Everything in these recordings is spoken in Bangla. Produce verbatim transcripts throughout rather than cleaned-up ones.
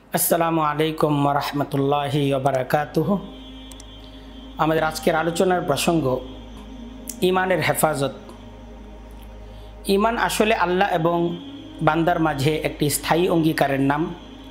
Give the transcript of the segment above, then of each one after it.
আসসালামু আলাইকুম ওয়া রাহমাতুল্লাহি ওয়া বারাকাতুহু। আমাদের আজকের আলোচনার প্রসঙ্গ ঈমানের হেফাজত। ঈমান আসলে আল্লাহ এবং বান্দার মাঝে একটি স্থায়ী অঙ্গীকারের নাম।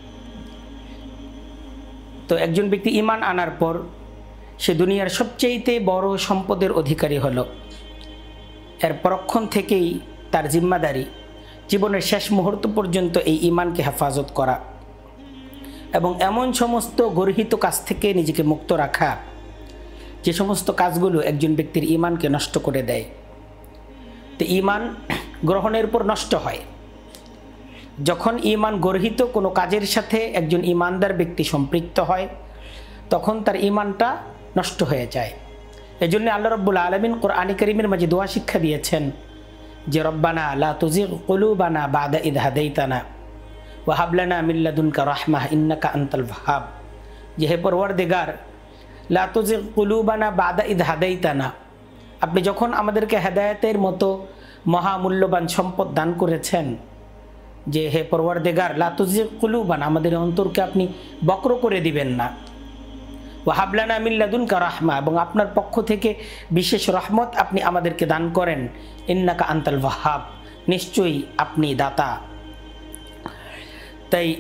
তো একজন ব্যক্তি ঈমান আনার পর সে দুনিয়ার সবচেয়ে বড় সম্পদের অধিকারী হলো। এর পরক্ষণ থেকেই তার জিম্মাদারি জীবনের শেষ মুহূর্ত পর্যন্ত এই ঈমানকে হেফাজত করা এবং এমন সমস্ত গর্হিত কাজ থেকে নিজেকে মুক্ত রাখা যে সমস্ত কাজগুলো একজন ব্যক্তির ঈমানকে নষ্ট করে দেয়। তো ঈমান গ্রহণের পর নষ্ট হয় যখন ঈমান গর্হিত কোনো কাজের সাথে একজন ঈমানদার ব্যক্তি সম্পৃক্ত হয়, তখন তার ঈমানটা নষ্ট হয়ে যায়। এজন্য আল্লাহ রাব্বুল আলামিন কোরআনে কারীমের মাঝে দোয়া শিক্ষা দিয়েছেন যে রব্বানা লা তুজিগ কুলুবানা বা'দা ইদ হাদাইতানা ওয়া হাব লানা মিন লাদুনকা রাহমাহ ইন্নাকা আনতাল ওয়াহ্হাব। যে হে পরওয়ারদিগার, লা তুজিগ কুলুবানা বা'দা ইদ হাদাইতানা, আপনি যখন আমাদেরকে হেদায়েতের মতো মহামূল্যবান সম্পদ দান করেছেন, যে হে পরওয়ারদিগার লা তুজিগ কুলুবানা, আমাদের অন্তরকে আপনি বক্র করে দিবেন না। ওয়া হাব লানা মিন লাদুনকা রাহমা, এবং আপনার পক্ষ থেকে বিশেষ রহমত আপনি আমাদেরকে দান করেন। ইন্নাকা আনতাল ওয়াহ্হাব, নিশ্চয়ই আপনি দাতা। তাই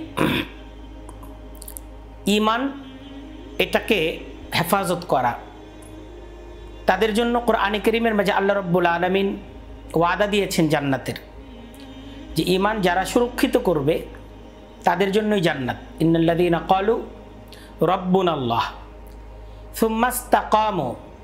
ঈমান এটাকে হেফাজত করা, তাদের জন্য কোরআনে কারীমের মাঝে আল্লাহ রাব্বুল আলামিন ওয়াদা দিয়েছেন জান্নাতের, যে ঈমান যারা সুরক্ষিত করবে তাদের জন্যই জান্নাত। ইন্নাল্লাযীনা ক্বালু রাব্বুনাল্লাহ সুম্মা ইসতাকামু,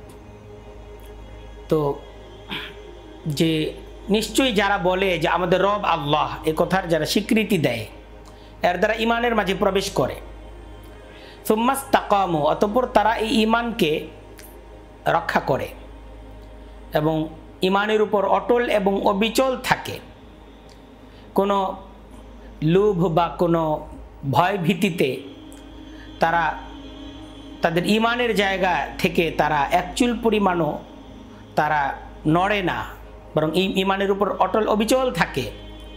তো যে নিশ্চয়ই যারা বলে যে আমাদের রব আল্লাহ, এ কথার যারা স্বীকৃতি দেয়, এর দ্বারা ঈমানের মাঝে প্রবেশ করে। সুম্মা ইসতাকামু, অতঃপর তারা এই ঈমানকে রক্ষা করে এবং ঈমানের উপর অটল এবং অবিচল থাকে, কোনো লোভ বা কোনো ভয় ভীতিতে তারা তাদের ঈমানের জায়গা থেকে তারা একচুল পরিমাণও তারা নড়ে না, বরং এই ঈমানের উপর অটল অবিচল থাকে।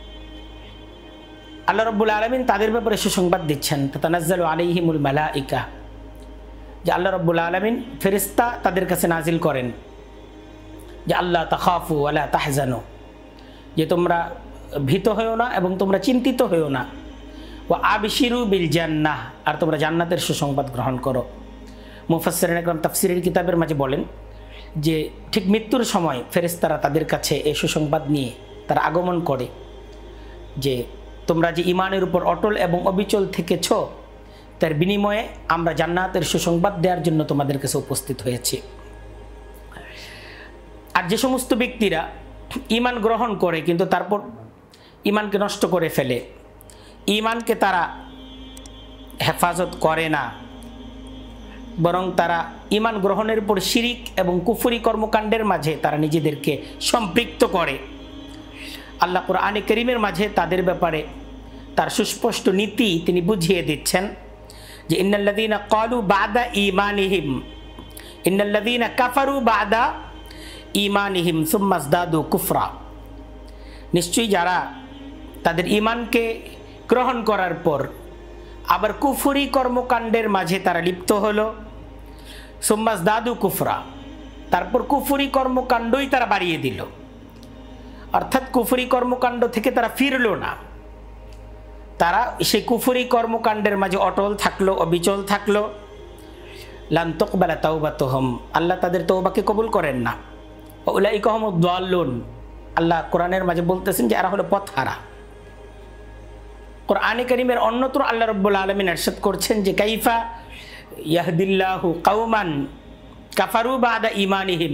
আল্লাহ রাব্বুল আলামিন তাদের ব্যাপারে সুসংবাদ দিচ্ছেন, তাতানাজ্জালু আলাইহিমুল মালাইকা, যে আল্লাহ রাব্বুল আলামিন ফেরেশতা তাদের কাছে নাজিল করেন যে আল্লাহ তাখাফু ওয়ালা তাহজানু, যে তোমরা ভীত হয়েও না এবং তোমরা চিন্তিত হয়েও না। ওয়া আবশিরু বিল জান্নাহ, আর তোমরা জান্নাতের সুসংবাদ গ্রহণ করো। মুফাসসিরিন ইকরাম তাফসীরের কিতাবের মাঝে বলেন যে ঠিক মৃত্যুর সময় ফেরেশতারা তাদের কাছে এই সুসংবাদ নিয়ে তারা আগমন করে যে তোমরা যে ঈমানের উপর অটল এবং অবিচল থেকেছ, তার বিনিময়ে আমরা জান্নাতের সুসংবাদ দেওয়ার জন্য তোমাদের কাছে উপস্থিত হয়েছি। আর যে সমস্ত ব্যক্তিরা ঈমান গ্রহণ করে কিন্তু তারপর ঈমানকে নষ্ট করে ফেলে, ঈমানকে তারা হেফাজত করে না, বরং তারা ঈমান গ্রহণের পর শিরিক এবং কুফরি কর্মকাণ্ডের মাঝে তারা নিজেদেরকে সম্পৃক্ত করে, আল্লাহ কোরআনে কারীমের মাঝে তাদের ব্যাপারে তার সুস্পষ্ট নীতি তিনি বুঝিয়ে দিচ্ছেন যে ইন্নাল্লাযীনা ক্বালু বা'দা ঈমানিহিম ইন্নাল্লাযীনা কাফারু বা'দা ঈমানিহিম সুম্মা ইজদাদু কুফরা, নিশ্চয়ই যারা তাদের ঈমানকে গ্রহণ করার পর আবার কুফরি কর্মকাণ্ডের মাঝে তারা লিপ্ত হলো, সুম্মা ইজদাদু কুফরা, তারপর কুফরি কর্মকাণ্ডই তারা বাড়িয়ে দিল, অর্থাৎ কুফরি কর্মকাণ্ড থেকে তারা ফিরল না, তারা সেই কুফরি কর্মকাণ্ডের মাঝে অটল থাকলো, অবিচল থাকলো। লান তুকবালা তাওবাতুহুম, আল্লাহ তাদের তওবাকে কবুল করেন না। উলাইকা হুমুদ দাল্লুন, আল্লাহ কোরআনের মাঝে বলতেছেন যে এরা হলো পথহারা। কোরআনে কারীমের অন্যত্র আল্লাহ রাব্বুল আলামিন ইরশাদ করছেন যে কাইফা ইয়াহদিল্লাহু কওমান কাফারু বা'দা ঈমানিহিম,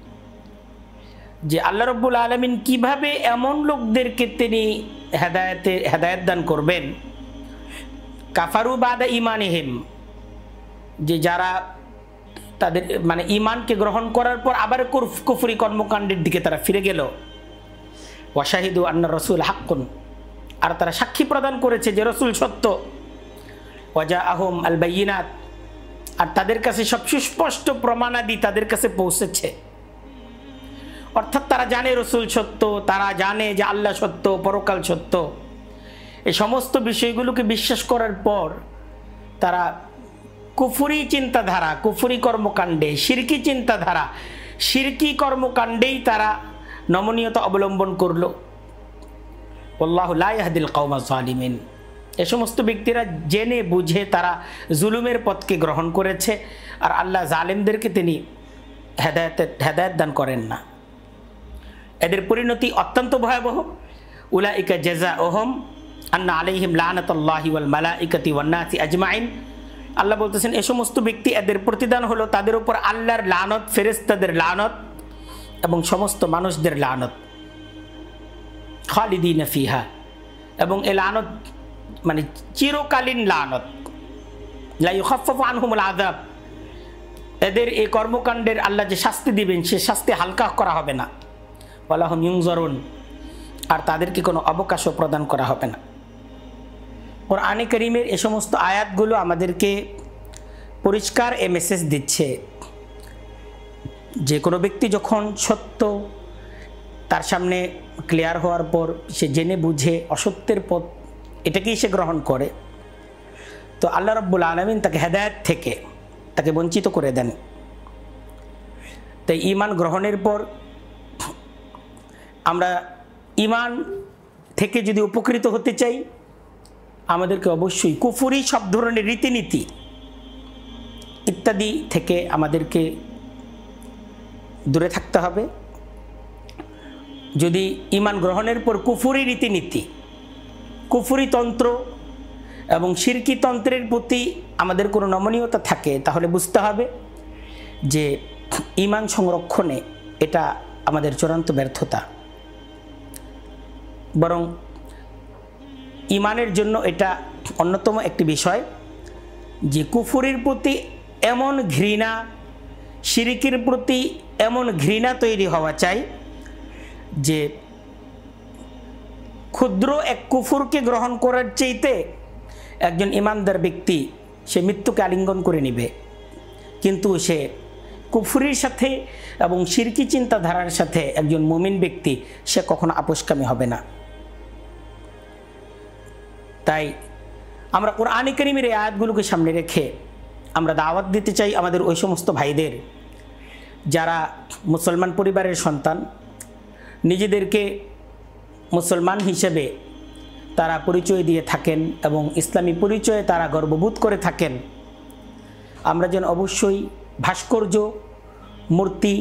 যে আল্লাহ রাব্বুল আলামিন কিভাবে এমন লোকদেরকে তিনি হেদায়েতে হেদায়েত দান করবেন, কাফারু বা'দা ঈমানিহিম, যে যারা তাদের মানে ঈমানকে গ্রহণ করার পর আবার কুফরি কর্মকাণ্ডের দিকে তারা ফিরে গেল। ওয়া শাহিদু আন্না রাসূল হাক্কুন, আর তারা সাক্ষী প্রদান করেছে যে রসুল সত্য। ওয়া জাআহুম আল বায়িনাত, আর তাদের কাছে সব সুস্পষ্ট প্রমাণাদি তাদের কাছে পৌঁছেছে। অর্থাৎ তারা জানে রসুল সত্য, তারা জানে যে আল্লাহ সত্য, পরকাল সত্য। এই সমস্ত বিষয়গুলোকে বিশ্বাস করার পর তারা কুফরি চিন্তাধারা, কুফরি কর্মকাণ্ডে, শিরকি চিন্তাধারা, শিরকি কর্মকাণ্ডেই তারা নমনীয়তা অবলম্বন করল। আল্লাহু লা ইয়াহদিল কওমা যালিমিন। এ সমস্ত ব্যক্তিরা জেনে বুঝে তারা জুলুমের পথকে গ্রহণ করেছে, আর আল্লাহ জালেমদেরকে তিনি হেদায়েত হেদায়েত দান করেন না। এদের পরিণতি অত্যন্ত ভয়াবহ। উলাইকা জাযাউহুম আন্না আলাইহিম লানাতুল্লাহি ওয়াল মালাইকাতি ওয়ান নাসি আজমাইন। আল্লাহ বলতেছেন এ সমস্ত ব্যক্তি, এদের প্রতিদান হলো তাদের উপর আল্লাহর লানত, ফেরেশতাদের লানত এবং সমস্ত মানুষদের লানত। খালিদিনা ফিহা, এবং এ লানত মানে চিরকালীন লানত। লা ইউখাফফাফু আনহুমুল আযাব, এদের এই কর্মকাণ্ডের আল্লাহ যে শাস্তি দিবেন সে শাস্তি হালকা করা হবে না। ওয়ালা হুম ইউনজারুন, আর তাদেরকে কোনো অবকাশও প্রদান করা হবে না। কোরআনে কারীমের এই সমস্ত আয়াতগুলো আমাদেরকে পরিষ্কার এ মেসেজ দিচ্ছে যে কোনো ব্যক্তি যখন সত্য তার সামনে ক্লিয়ার হওয়ার পর সে জেনে বুঝে অসত্যের পথ এটাকেই সে গ্রহণ করে, তো আল্লাহ রাব্বুল আলামিন তাকে হেদায়েত থেকে তাকে বঞ্চিত করে দেন। তাই ঈমান গ্রহণের পর আমরা ঈমান থেকে যদি উপকৃত হতে চাই, আমাদেরকে অবশ্যই কুফরি সব ধরনের রীতিনীতি ইত্যাদি থেকে আমাদেরকে দূরে থাকতে হবে। যদি ঈমান গ্রহণের পর কুফরি রীতিনীতি, কুফরি তন্ত্র এবং শিরকি তন্ত্রের প্রতি আমাদের কোনো নমনীয়তা থাকে, তাহলে বুঝতে হবে যে ঈমান সংরক্ষণে এটা আমাদের চূড়ান্ত ব্যর্থতা। বরং ঈমানের জন্য এটা অন্যতম একটি বিষয় যে কুফরির প্রতি এমন ঘৃণা, শিরকির প্রতি এমন ঘৃণা তৈরি হওয়া চাই যে ক্ষুদ্র এক কুফুরকে গ্রহণ করার চাইতে একজন ঈমানদার ব্যক্তি সে মৃত্যুকে আলিঙ্গন করে নেবে, কিন্তু সে কুফরির সাথে এবং শিরকি চিন্তাধারার সাথে একজন মুমিন ব্যক্তি সে কখনো আপোষকামী হবে না। তাই আমরা কোরআনে কারীমের এই আয়াতগুলোকে সামনে রেখে আমরা দাওয়াত দিতে চাই আমাদের ওই সমস্ত ভাইদের যারা মুসলমান পরিবারের সন্তান, নিজেদেরকে মুসলমান হিসেবে তারা পরিচয় দিয়ে থাকেন এবং ইসলামী পরিচয়ে তারা গর্ববোধ করে থাকেন। আমরা যেন অবশ্যই ভাস্কর্য, মূর্তি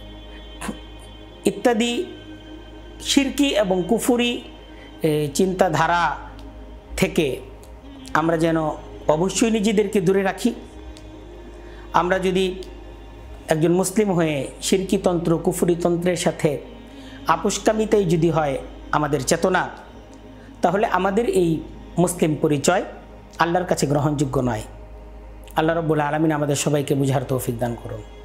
ইত্যাদি শিরকি এবং কুফরি চিন্তাধারা থেকে আমরা যেন অবশ্যই নিজেদেরকে দূরে রাখি। আমরা যদি একজন মুসলিম হয়ে শিরকি তন্ত্র, কুফরি তন্ত্রের সাথে আপোষকামিতাই যদি হয় আমাদের চেতনা, তাহলে আমাদের এই মুসলিম পরিচয় আল্লাহর কাছে গ্রহণযোগ্য নয়। আল্লাহ রাব্বুল আলামিন আমাদের সবাইকে বুঝার তৌফিক দান করুন।